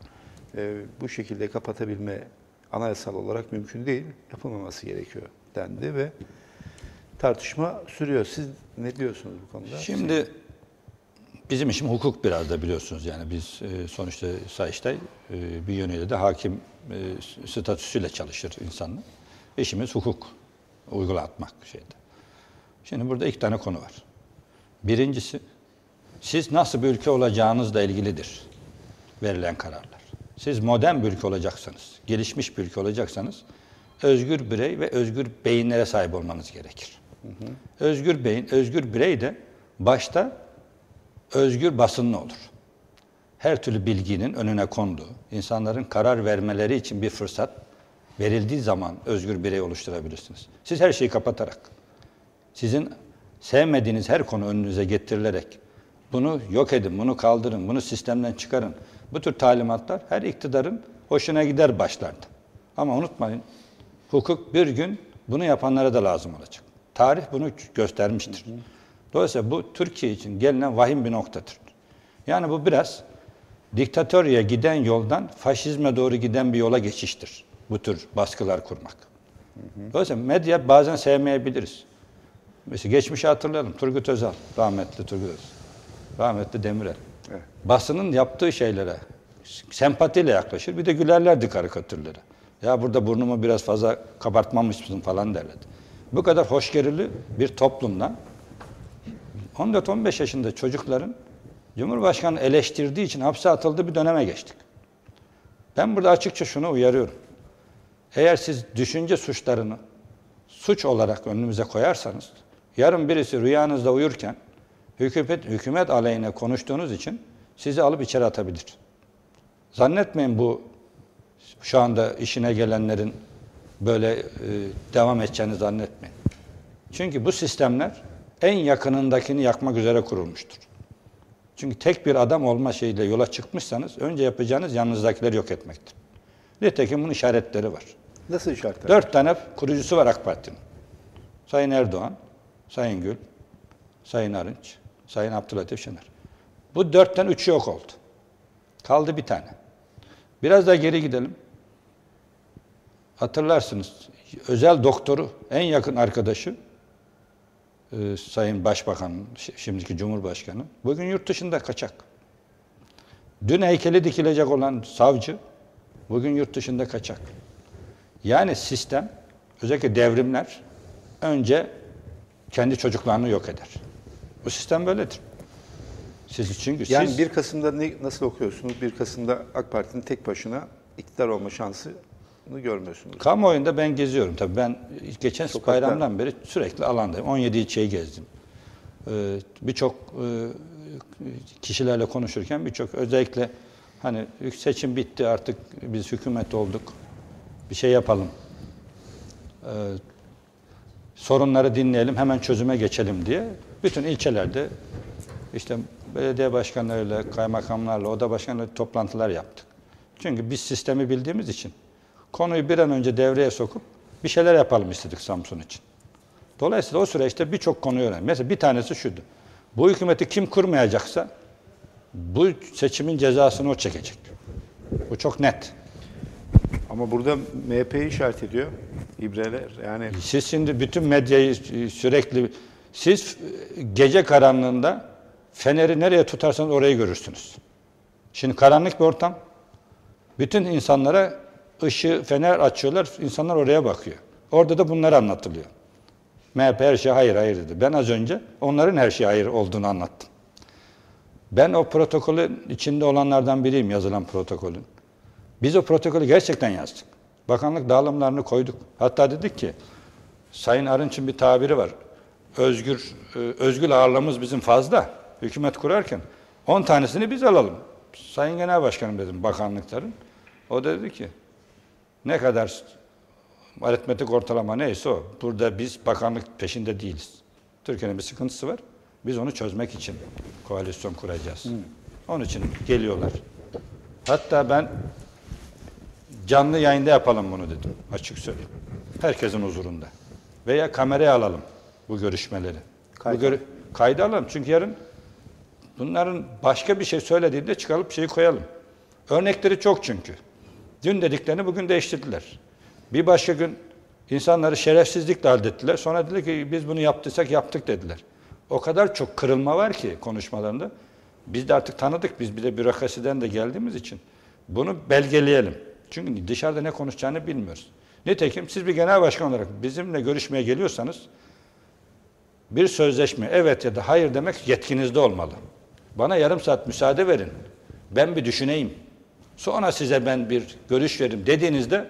bu şekilde kapatabilme anayasal olarak mümkün değil. Yapılmaması gerekiyor dendi ve tartışma sürüyor. Siz ne diyorsunuz bu konuda? Şimdi bizim işim hukuk biraz da biliyorsunuz. Yani biz sonuçta Sayıştay bir yönüyle de hakim statüsüyle çalışır insanlar. İşimiz hukuk uygulatmak şeyde. Şimdi burada iki tane konu var. Birincisi, siz nasıl bir ülke olacağınızla ilgilidir verilen kararlar. Siz modern bir ülke olacaksanız, gelişmiş bir ülke olacaksanız özgür birey ve özgür beyinlere sahip olmanız gerekir. Özgür beyin, özgür birey de başta özgür basınlı olur. Her türlü bilginin önüne konduğu, insanların karar vermeleri için bir fırsat verildiği zaman özgür birey oluşturabilirsiniz. Siz her şeyi kapatarak, sizin sevmediğiniz her konu önünüze getirilerek, bunu yok edin, bunu kaldırın, bunu sistemden çıkarın. Bu tür talimatlar her iktidarın hoşuna gider başlarda. Ama unutmayın, hukuk bir gün bunu yapanlara da lazım olacak. Tarih bunu göstermiştir. Dolayısıyla bu Türkiye için gelinen vahim bir noktadır. Yani bu biraz diktatörye giden yoldan faşizme doğru giden bir yola geçiştir. Bu tür baskılar kurmak. Dolayısıyla medya bazen sevmeyebiliriz. Mesela geçmişi hatırlayalım. Turgut Özal, rahmetli Turgut Özal, rahmetli Demirel. Evet. Basının yaptığı şeylere sempatiyle yaklaşır. Bir de gülerlerdi karikatürlere. Ya burada burnumu biraz fazla kabartmamışsın falan derlerdi. Bu kadar hoşgörülü bir toplumdan 14-15 yaşında çocukların Cumhurbaşkanı eleştirdiği için hapse atıldığı bir döneme geçtik. Ben burada açıkça şunu uyarıyorum. Eğer siz düşünce suçlarını suç olarak önümüze koyarsanız, yarın birisi rüyanızda uyurken hükümet aleyhine konuştuğunuz için sizi alıp içeri atabilir. Zannetmeyin bu şu anda işine gelenlerin böyle devam edeceğini zannetmeyin. Çünkü bu sistemler en yakınındakini yakmak üzere kurulmuştur. Çünkü tek bir adam olma şeyiyle yola çıkmışsanız önce yapacağınız yanınızdakileri yok etmektir. Nitekim bunun işaretleri var. Nasıl işaretler? 4 tane kurucusu var AK Parti'nin. Sayın Erdoğan, Sayın Gül, Sayın Arınç, Sayın Abdülatif Şener. Bu 4'ten 3'ü yok oldu. Kaldı bir tane. Biraz daha geri gidelim. Hatırlarsınız, özel doktoru, en yakın arkadaşı, Sayın Başbakan, şimdiki Cumhurbaşkanı, bugün yurt dışında kaçak. Dün heykeli dikilecek olan savcı, bugün yurt dışında kaçak. Yani sistem, özellikle devrimler, önce kendi çocuklarını yok eder. Bu sistem böyledir. Çünkü Yani siz... 1 Kasım'da nasıl okuyorsunuz? 1 Kasım'da AK Parti'nin tek başına iktidar olma şansını görmüyorsunuz. Kamuoyunda ben geziyorum. Tabii ben geçen Sokakta. bayramdan beri sürekli alandayım. 17 ilçeyi gezdim. Birçok kişilerle konuşurken özellikle hani seçim bitti artık biz hükümet olduk. Bir şey yapalım. Sorunları dinleyelim, hemen çözüme geçelim diye bütün ilçelerde işte belediye başkanlarıyla, kaymakamlarla, oda başkanlarıyla toplantılar yaptık. Çünkü biz sistemi bildiğimiz için konuyu bir an önce devreye sokup bir şeyler yapalım istedik Samsun için. Dolayısıyla o süreçte birçok konuyu öğrendik. Mesela bir tanesi şuydu. Bu hükümeti kim kurmayacaksa bu seçimin cezasını o çekecek. Bu çok net. Ama burada MHP'yi işaret ediyor. İbreler yani. Siz şimdi bütün medyayı sürekli, siz gece karanlığında feneri nereye tutarsanız orayı görürsünüz. Şimdi karanlık bir ortam. Bütün insanlara ışığı, fener açıyorlar, insanlar oraya bakıyor. Orada da bunlar anlatılıyor. MHP her şeye hayır hayır dedi. Ben az önce onların her şeye hayır olduğunu anlattım. Ben o protokolün içinde olanlardan biriyim, yazılan protokolün. Biz o protokolü gerçekten yazdık. Bakanlık dağılımlarını koyduk. Hatta dedik ki, Sayın Arınç'ın bir tabiri var. Özgür ağırlığımız bizim fazla. Hükümet kurarken 10 tanesini biz alalım. Sayın Genel Başkanım dedim bakanlıkların. O da dedi ki, ne kadar aritmetik ortalama neyse o. Burada biz bakanlık peşinde değiliz. Türkiye'nin bir sıkıntısı var. Biz onu çözmek için koalisyon kuracağız. Onun için geliyorlar. Hatta ben canlı yayında yapalım bunu dedim. Açık söyleyeyim. Herkesin huzurunda. Veya kameraya alalım bu görüşmeleri. Kayda alalım. Çünkü yarın bunların başka bir şey söylediğinde çıkarıp şeyi koyalım. Örnekleri çok çünkü. Dün dediklerini bugün değiştirdiler. Bir başka gün insanları şerefsizlikle hallettiler. Sonra dedi ki biz bunu yaptıysak yaptık dediler. O kadar çok kırılma var ki konuşmalarında. Biz de artık tanıdık. Biz bir de bürokrasiden de geldiğimiz için bunu belgeleyelim. Çünkü dışarıda ne konuşacağını bilmiyoruz. Nitekim siz bir genel başkan olarak bizimle görüşmeye geliyorsanız bir sözleşme evet ya da hayır demek yetkinizde olmalı. Bana yarım saat müsaade verin. Ben bir düşüneyim. Sonra size ben bir görüş veririm dediğinizde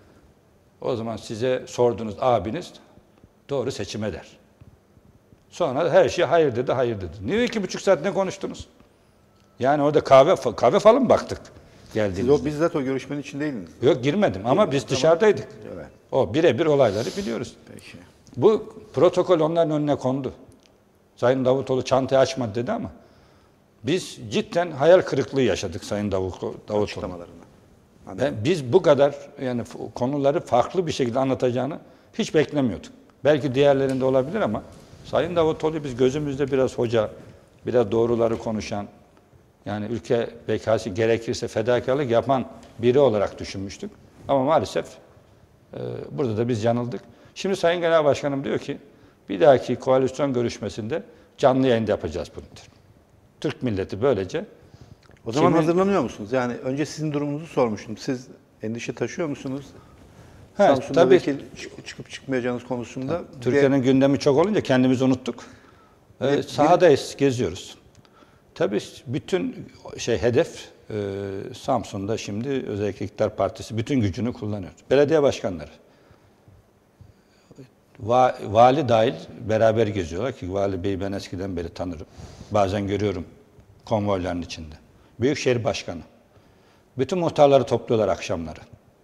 o zaman size sorduğunuz abiniz doğru seçim eder. Sonra her şey hayır dedi, hayır dedi. Niye 2,5 saat ne konuştunuz? Yani orada kahve falan mı baktık geldiğinizde? Siz bizzat o görüşmenin içindeydiniz. Yok girmedim ama biz dışarıdaydık. Evet. O birebir olayları biliyoruz. Peki. Bu protokol onların önüne kondu. Sayın Davutoğlu çantayı açmadı dedi ama biz cidden hayal kırıklığı yaşadık Sayın Davutoğlu. Açıklamalarına. Biz bu kadar yani konuları farklı bir şekilde anlatacağını hiç beklemiyorduk. Belki diğerlerinde olabilir ama Sayın Davutoğlu biz gözümüzde biraz hoca, biraz doğruları konuşan, yani ülke bekası gerekirse fedakarlık yapan biri olarak düşünmüştük. Ama maalesef burada da biz yanıldık. Şimdi Sayın Genel Başkanım diyor ki bir dahaki koalisyon görüşmesinde canlı yayında yapacağız bunu diyor. Türk milleti böylece. O zaman hazırlanıyor musunuz? Yani önce sizin durumunuzu sormuştum. Siz endişe taşıyor musunuz? Samsun'da tabii, vekil çıkıp çıkmayacağınız konusunda. Türkiye'nin gündemi çok olunca kendimizi unuttuk. Sahadayız, geziyoruz. Tabii bütün hedef Samsun'da şimdi özellikle İktidar Partisi bütün gücünü kullanıyor. Belediye başkanları. Vali dahil beraber geziyorlar ki Vali Bey'i ben eskiden beri tanırım. Bazen görüyorum konvoyların içinde. Büyükşehir Başkanı. Bütün muhtarları topluyorlar akşamları.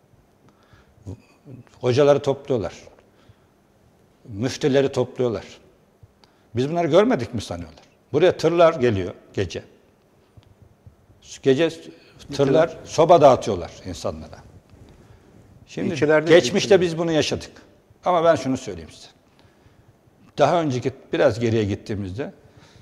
Hocaları topluyorlar. Müftüleri topluyorlar. Biz bunları görmedik mi sanıyorlar? Buraya tırlar geliyor gece. Gece tırlar soba dağıtıyorlar insanlara. Şimdi İlçelerde geçmişte biz bunu yaşadık. Ama ben şunu söyleyeyim size. Daha önceki biraz geriye gittiğimizde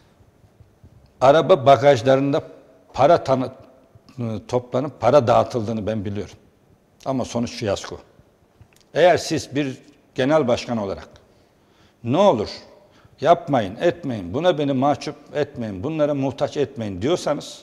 araba bagajlarında para toplanıp para dağıtıldığını ben biliyorum. Ama sonuç fiyasko. Eğer siz bir genel başkan olarak ne olur yapmayın, etmeyin, buna beni mahcup etmeyin, bunlara muhtaç etmeyin diyorsanız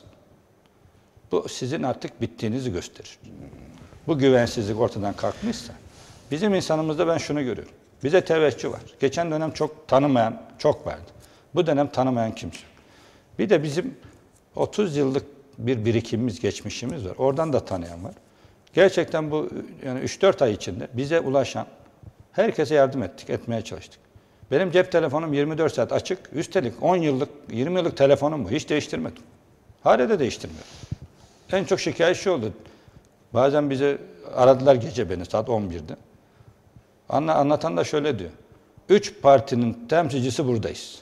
bu sizin artık bittiğinizi gösterir. Bu güvensizlik ortadan kalkmışsa bizim insanımızda ben şunu görüyorum. Bize teveccüh var. Geçen dönem çok tanımayan çok vardı. Bu dönem tanımayan kimse. Bir de bizim 30 yıllık bir birikimimiz, geçmişimiz var. Oradan da tanıyan var. Gerçekten bu yani 3-4 ay içinde bize ulaşan herkese yardım ettik, etmeye çalıştık. Benim cep telefonum 24 saat açık. Üstelik 10 yıllık, 20 yıllık telefonum bu. Hiç değiştirmedim. Hala da değiştirmiyorum. En çok şikayet şu oldu. Bazen bize aradılar gece beni saat 11'de. Anlatan da şöyle diyor. 3 partinin temsilcisi buradayız.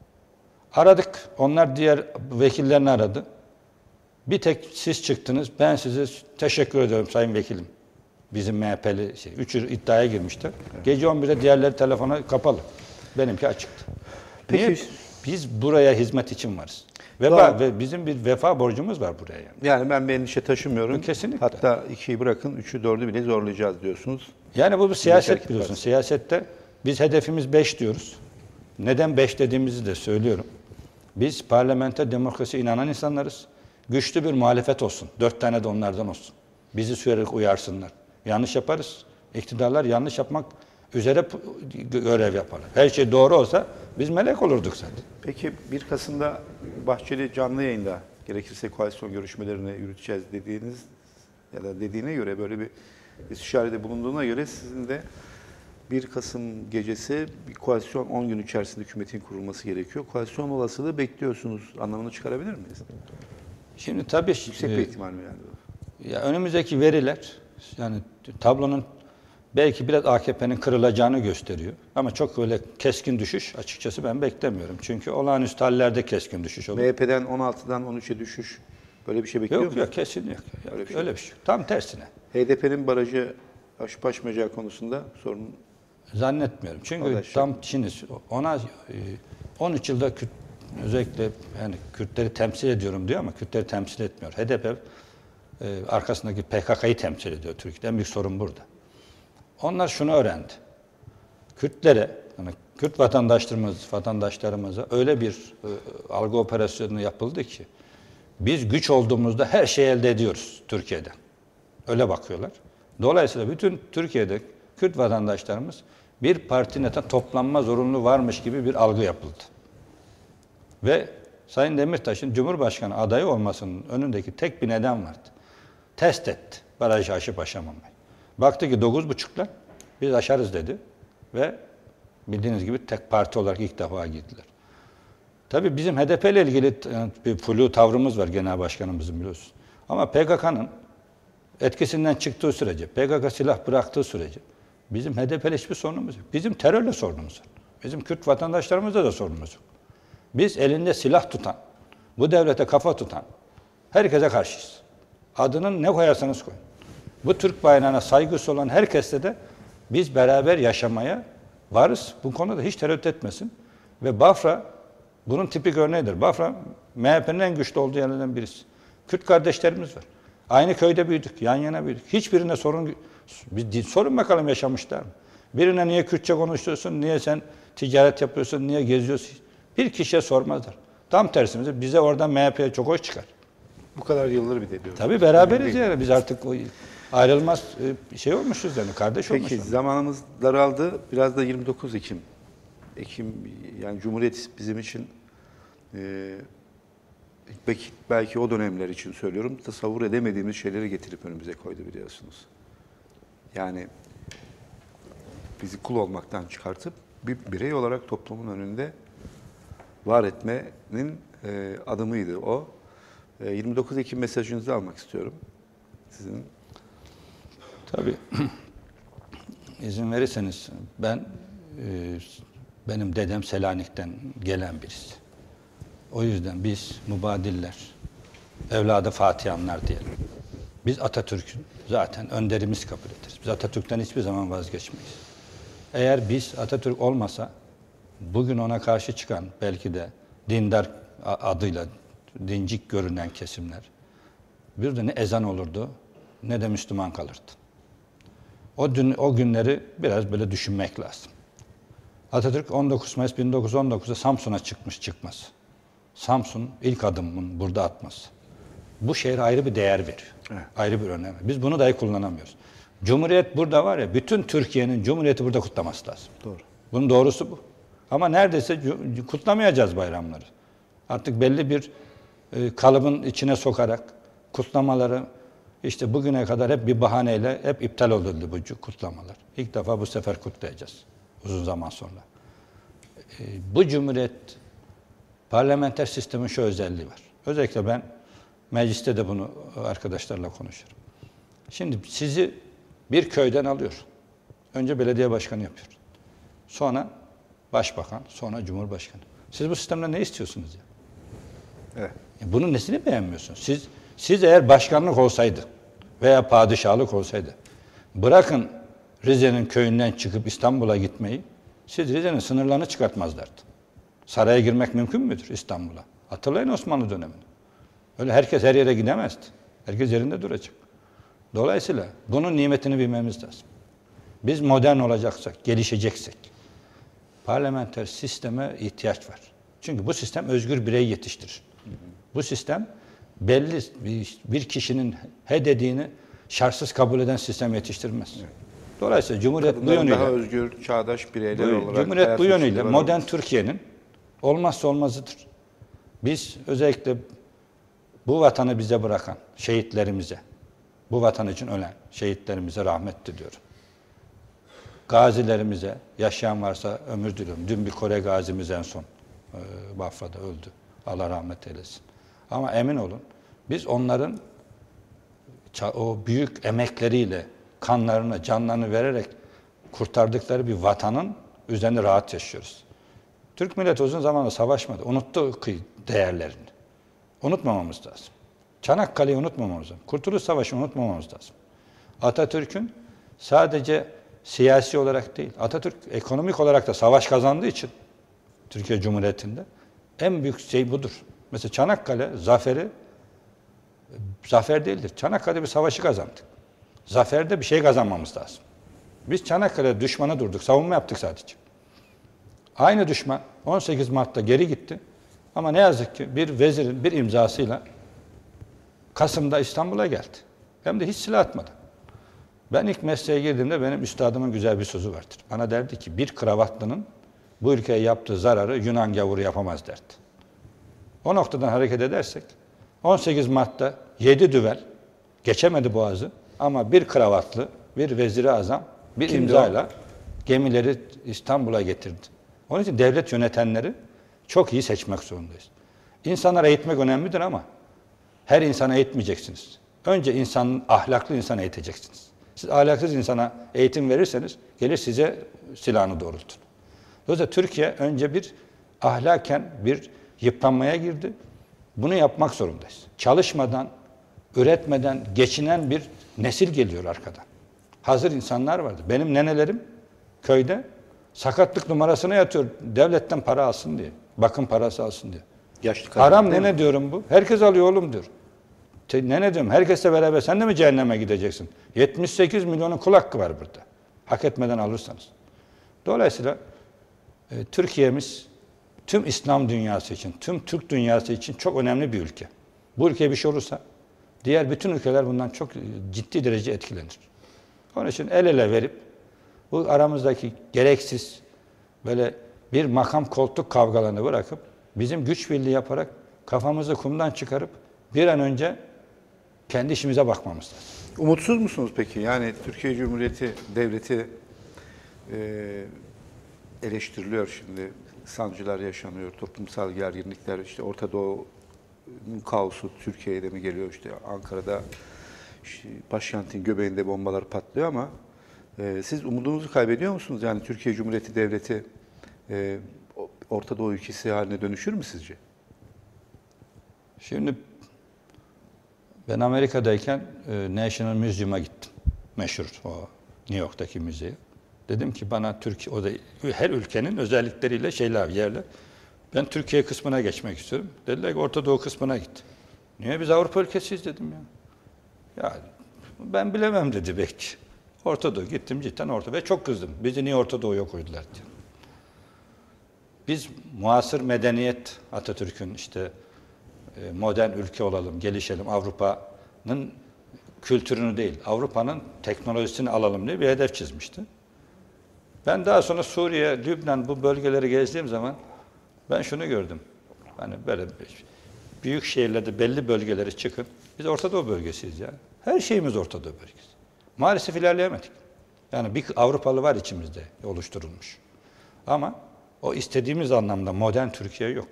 Aradık. Onlar diğer vekillerini aradı. Bir tek siz çıktınız. Ben size teşekkür ediyorum sayın vekilim. Bizim MHP'li üçü iddiaya girmişler. Evet. Gece 11'de diğerleri telefona kapalı. Benimki açıktı. Peki, niye? Biz buraya hizmet için varız. Ve bizim bir vefa borcumuz var buraya. Yani ben bir endişe taşımıyorum. Kesinlikle. Hatta 2'yi bırakın 3'ü 4'ü bile zorlayacağız diyorsunuz. Yani bu bir siyaset biliyorsun. Siyasette biz hedefimiz 5 diyoruz. Neden 5 dediğimizi de söylüyorum. Biz parlamenter demokrasi inanan insanlarız. Güçlü bir muhalefet olsun. 4 tane de onlardan olsun. Bizi sürerek uyarsınlar. Yanlış yaparız. İktidarlar yanlış yapmak üzere görev yaparlar. Her şey doğru olsa biz melek olurduk zaten. Peki 1 Kasım'da Bahçeli canlı yayında gerekirse koalisyon görüşmelerini yürüteceğiz dediğiniz ya da dediğine göre böyle bir istişarede bulunduğuna göre sizin de 1 Kasım gecesi bir koalisyon 10 gün içerisinde hükümetin kurulması gerekiyor. Koalisyon olasılığı bekliyorsunuz anlamını çıkarabilir miyiz? Şimdi tabii yüksek bir ihtimal mi yani? Ya önümüzdeki veriler yani tablonun belki biraz AKP'nin kırılacağını gösteriyor. Ama çok öyle keskin düşüş açıkçası ben beklemiyorum. Çünkü olağanüstü hallerde keskin düşüş olur. MHP'den 16'dan 13'e düşüş böyle bir şey bekliyor musunuz? Yok kesin yok. Öyle bir şey. Tam tersine. HDP'nin barajı aşıp aşmayacağı konusunda sorun zannetmiyorum. Çünkü tam şimdi 13 yılda özellikle yani Kürtleri temsil ediyorum diyor ama Kürtleri temsil etmiyor. HDP arkasındaki PKK'yı temsil ediyor Türkiye'de. En büyük sorun burada. Onlar şunu öğrendi. Kürtlere, yani Kürt vatandaşlarımıza öyle bir algı operasyonu yapıldı ki biz güç olduğumuzda her şeyi elde ediyoruz Türkiye'den. Öyle bakıyorlar. Dolayısıyla bütün Türkiye'de Kürt vatandaşlarımız bir partinin toplanma zorunluluğu varmış gibi bir algı yapıldı. Ve Sayın Demirtaş'ın Cumhurbaşkanı adayı olmasının önündeki tek bir neden vardı. Test etti barajı aşıp aşamamayı. Baktı ki 9,5'lar biz aşarız dedi ve bildiğiniz gibi tek parti olarak ilk defa girdiler. Tabii bizim HDP ile ilgili bir flu tavrımız var genel başkanımızın biliyorsunuz. Ama PKK'nın etkisinden çıktığı sürece, PKK silah bıraktığı sürece bizim HDP ile hiçbir sorunumuz yok. Bizim terörle sorunumuz var. Bizim Kürt vatandaşlarımızla da sorunumuz yok. Biz elinde silah tutan, bu devlete kafa tutan herkese karşıyız. Adının ne koyarsanız koyun. Bu Türk bayrağına saygısı olan herkesle de biz beraber yaşamaya varız. Bu konuda hiç tereddüt etmesin. Ve Bafra bunun tipik örneğidir. Bafra MHP'nin en güçlü olduğu yerlerden birisi. Kürt kardeşlerimiz var. Aynı köyde büyüdük, yan yana büyüdük. Hiçbirine sorun bakalım yaşamışlar mı? Birine niye Kürtçe konuşuyorsun, niye sen ticaret yapıyorsun, niye geziyorsun? Bir kişiye sormazlar. Tam tersimize bize oradan MHP'ye çok oy çıkar. Bu kadar yılları bir de diyoruz. Tabii beraberiz yani. Biz artık o ayrılmaz şey olmuşuz yani kardeş olmuşuz. Peki zamanımız daraldı. Biraz da 29 Ekim. Yani Cumhuriyet bizim için belki o dönemler için söylüyorum. Tasavvur edemediğimiz şeyleri getirip önümüze koydu biliyorsunuz. Yani bizi kul olmaktan çıkartıp bir birey olarak toplumun önünde var etmenin adımıydı o. 29 Ekim mesajınızı almak istiyorum sizin. Tabii. İzin verirseniz benim dedem Selanik'ten gelen birisi. O yüzden biz mübadiller, evladı Fatihanlar diyelim. Biz Atatürk'ün zaten önderimiz kabul ederiz. Biz Atatürk'ten hiçbir zaman vazgeçmeyiz. Eğer biz Atatürk olmasa bugün ona karşı çıkan belki de dindar adıyla dincik görünen kesimler bir de ne ezan olurdu ne de Müslüman kalırdı. O günleri biraz böyle düşünmek lazım. Atatürk 19 Mayıs 1919'da Samsun'a çıkması. Samsun ilk adımın burada atması. Bu şehre ayrı bir değer veriyor. Evet. Ayrı bir önem. Biz bunu dahi kullanamıyoruz. Cumhuriyet burada var ya, bütün Türkiye'nin Cumhuriyeti burada kutlaması lazım. Doğru. Bunun doğrusu bu. Ama neredeyse kutlamayacağız bayramları. Artık belli bir kalıbın içine sokarak kutlamaları işte bugüne kadar hep bir bahaneyle hep iptal olurdu bu kutlamalar. İlk defa bu sefer kutlayacağız uzun zaman sonra. Bu Cumhuriyet parlamenter sistemin şu özelliği var. Özellikle ben mecliste de bunu arkadaşlarla konuşurum. Şimdi sizi bir köyden alıyor. Önce belediye başkanı yapıyor. Sonra başbakan, sonra cumhurbaşkanı. Siz bu sistemde ne istiyorsunuz ya? Evet. Bunun nesini beğenmiyorsunuz? Siz eğer başkanlık olsaydı veya padişahlık olsaydı, bırakın Rize'nin köyünden çıkıp İstanbul'a gitmeyi, siz Rize'nin sınırlarını çıkartmazlardı. Saraya girmek mümkün müdür İstanbul'a? Hatırlayın Osmanlı dönemini. Öyle herkes her yere gidemezdi. Herkes yerinde duracak. Dolayısıyla bunun nimetini bilmemiz lazım. Biz modern olacaksak, gelişeceksek, parlamenter sisteme ihtiyaç var. Çünkü bu sistem özgür birey yetiştirir. Bu sistem belli bir kişinin he dediğini şartsız kabul eden sistem yetiştirmez. Evet. Dolayısıyla Cumhuriyet bu yönüyle daha özgür, çağdaş bireyler olarak Cumhuriyet bu yönüyle modern Türkiye'nin olmazsa olmazıdır. Biz özellikle bu vatanı bize bırakan şehitlerimize, bu vatan için ölen şehitlerimize rahmet diliyorum. Gazilerimize, yaşayan varsa ömür diliyorum. Dün bir Kore gazimiz en son Bafra'da öldü. Allah rahmet eylesin. Ama emin olun biz onların o büyük emekleriyle, kanlarını, canlarını vererek kurtardıkları bir vatanın üzerinde rahat yaşıyoruz. Türk milleti uzun zamandır savaşmadı. Unuttu değerlerini. Unutmamamız lazım. Çanakkale'yi unutmamamız lazım. Kurtuluş Savaşı'nı unutmamamız lazım. Atatürk'ün sadece siyasi olarak değil, Atatürk ekonomik olarak da savaş kazandığı için Türkiye Cumhuriyeti'nde en büyük şey budur. Mesela Çanakkale zaferi zafer değildir. Çanakkale bir savaşı kazandık. Zaferde bir şey kazanmamız lazım. Biz Çanakkale'de düşmana durduk, savunma yaptık sadece. Aynı düşman 18 Mart'ta geri gitti. Ama ne yazık ki bir vezirin bir imzasıyla Kasım'da İstanbul'a geldi. Hem de hiç silah atmadı. Ben ilk mesleğe girdiğimde benim üstadımın güzel bir sözü vardır. Bana derdi ki bir kravatlının bu ülkeye yaptığı zararı Yunan gavuru yapamaz derdi. O noktadan hareket edersek 18 Mart'ta 7 düvel geçemedi Boğaz'ı ama bir kravatlı, bir vezir-i azam bir imzayla gemileri İstanbul'a getirdi. Onun için devlet yönetenleri çok iyi seçmek zorundayız. İnsanları eğitmek önemlidir ama her insana eğitmeyeceksiniz. Önce ahlaklı insanı eğiteceksiniz. Siz ahlaksız insana eğitim verirseniz gelir size silahını doğrultur. Dolayısıyla Türkiye önce bir ahlaken bir yıpranmaya girdi. Bunu yapmak zorundayız. Çalışmadan, üretmeden geçinen bir nesil geliyor arkadan. Hazır insanlar vardı. Benim nenelerim köyde sakatlık numarasına yatıyor. Devletten para alsın diye. Bakım parası alsın diye. Yaşlı haram nene diyorum bu. Herkes alıyor oğlum diyor. Nene diyorum herkesle beraber sen de mi cehenneme gideceksin? 78 milyonun kul hakkı var burada. Hak etmeden alırsanız. Dolayısıyla Türkiye'miz tüm İslam dünyası için, tüm Türk dünyası için çok önemli bir ülke. Bu ülkeye bir şey olursa diğer bütün ülkeler bundan çok ciddi derece etkilenir. Onun için el ele verip bu aramızdaki gereksiz böyle bir makam koltuk kavgalarını bırakıp bizim güç birliği yaparak kafamızı kumdan çıkarıp bir an önce kendi işimize bakmamız lazım. Umutsuz musunuz peki? Yani Türkiye Cumhuriyeti Devleti eleştiriliyor şimdi. Sancılar yaşanıyor, toplumsal gerginlikler, işte Orta Doğu'nun kaosu Türkiye'ye de mi geliyor? İşte Ankara'da işte başkentin göbeğinde bombalar patlıyor ama siz umudunuzu kaybediyor musunuz? Yani Türkiye Cumhuriyeti Devleti Orta Doğu ülkesi haline dönüşür mü sizce? Şimdi Ben Amerika'dayken National Museum'a gittim. Meşhur o New York'taki müzeye. Dedim ki bana Türkiye, o da her ülkenin özellikleriyle yerler. Ben Türkiye kısmına geçmek istiyorum. Dediler ki Orta Doğu kısmına git. Niye biz Avrupa ülkesiyiz dedim ya. Ya ben bilemem dedi belki. Orta Doğu gittim cidden Orta ve çok kızdım. Bizi niye Orta Doğu'ya koydular diye. Biz muasır medeniyet Atatürk'ün işte modern ülke olalım, gelişelim, Avrupa'nın kültürünü değil, Avrupa'nın teknolojisini alalım diye bir hedef çizmişti. Ben daha sonra Suriye, Lübnan bu bölgeleri gezdiğim zaman ben şunu gördüm. Hani böyle büyük şehirlerde belli bölgeleri çıkın. Biz Orta Doğu bölgesiyiz ya. Her şeyimiz Orta Doğu bölgesi. Maalesef ilerleyemedik. Yani bir Avrupalı var içimizde oluşturulmuş. Ama o istediğimiz anlamda modern Türkiye yok.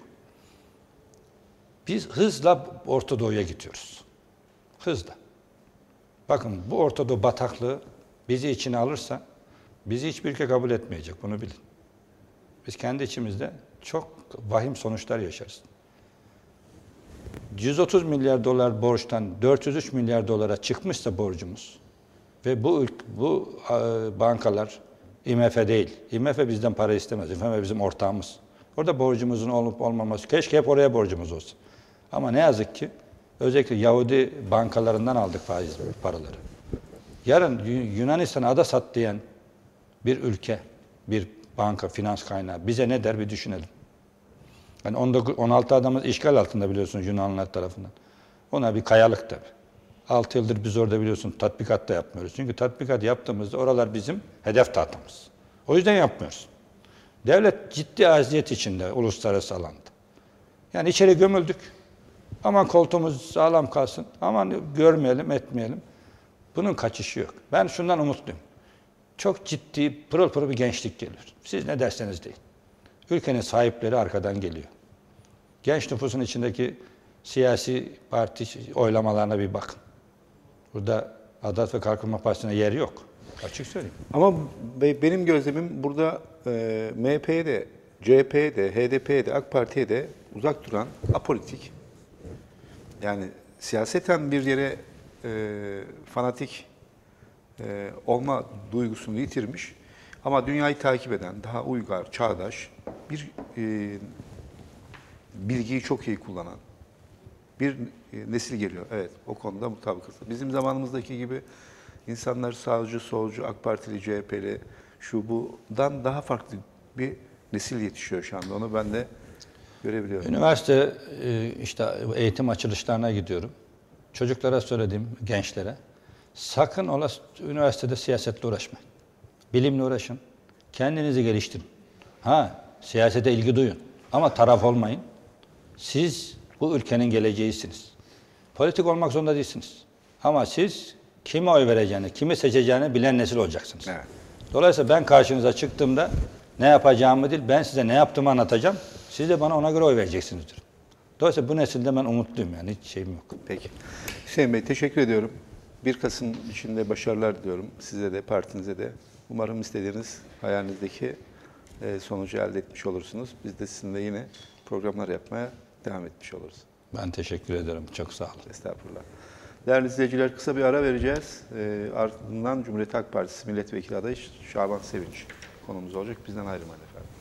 Biz hızla Orta Doğu'ya gidiyoruz. Hızla. Bakın bu Orta Doğu bataklığı bizi içine alırsa bizi hiçbir ülke kabul etmeyecek. Bunu bilin. Biz kendi içimizde çok vahim sonuçlar yaşarız. 130 milyar dolar borçtan 403 milyar dolara çıkmışsa borcumuz ve bu bankalar IMF değil. IMF bizden para istemez. IMF bizim ortağımız. Orada borcumuzun olup olmaması. Keşke hep oraya borcumuz olsun. Ama ne yazık ki özellikle Yahudi bankalarından aldık faiz paraları. Yarın Yunanistan'a ada sat diyen bir ülke, bir banka, finans kaynağı bize ne der bir düşünelim. Yani 16 adamız işgal altında biliyorsunuz Yunanlılar tarafından. Ona bir kayalık tabii. 6 yıldır biz orada biliyorsun tatbikat da yapmıyoruz. Çünkü tatbikat yaptığımızda oralar bizim hedef tahtamız. O yüzden yapmıyoruz. Devlet ciddi aziyet içinde uluslararası alanda. Yani içeri gömüldük. Aman koltuğumuz sağlam kalsın. Aman görmeyelim, etmeyelim. Bunun kaçışı yok. Ben şundan umutluyum. Çok ciddi, pırıl pırıl bir gençlik geliyor. Siz ne derseniz deyin. Ülkenin sahipleri arkadan geliyor. Genç nüfusun içindeki siyasi parti oylamalarına bir bakın. Burada Adalet ve Kalkınma Partisi'ne yer yok. Açık söyleyeyim. Ama benim gözlemim burada MHP'ye de, CHP'ye de, HDP'ye de, AK Parti'ye de uzak duran apolitik. Yani siyaseten bir yere fanatik olma duygusunu yitirmiş ama dünyayı takip eden, daha uygar, çağdaş bir bilgiyi çok iyi kullanan bir nesil geliyor. Evet, o konuda mutabıkız. Bizim zamanımızdaki gibi insanlar sağcı, solcu, AK Partili, CHP'li, şu budan daha farklı bir nesil yetişiyor şu anda. Onu ben de görebiliyorum. Üniversite işte eğitim açılışlarına gidiyorum. Çocuklara söylediğim gençlere sakın ola üniversitede siyasetle uğraşmayın. Bilimle uğraşın. Kendinizi geliştirin. Siyasete ilgi duyun. Ama taraf olmayın. Siz bu ülkenin geleceğisiniz. Politik olmak zorunda değilsiniz. Ama siz kime oy vereceğini, kimi seçeceğini bilen nesil olacaksınız. Evet. Dolayısıyla ben karşınıza çıktığımda ne yapacağımı değil, ben size ne yaptığımı anlatacağım. Siz de bana ona göre oy vereceksinizdir. Dolayısıyla bu nesilde ben umutluyum yani hiç şeyim yok. Peki. Hüseyin Bey teşekkür ediyorum. 1 Kasım içinde başarılar diliyorum. Size de, partinize de. Umarım istediğiniz hayalinizdeki sonucu elde etmiş olursunuz. Biz de sizinle yine programlar yapmaya devam etmiş oluruz. Ben teşekkür ederim. Çok sağ olun. Estağfurullah. Değerli izleyiciler kısa bir ara vereceğiz. Ardından Cumhuriyet Halk Partisi Milletvekili adayı Şaban Sevinç konumuz olacak. Bizden ayrılmayın efendim.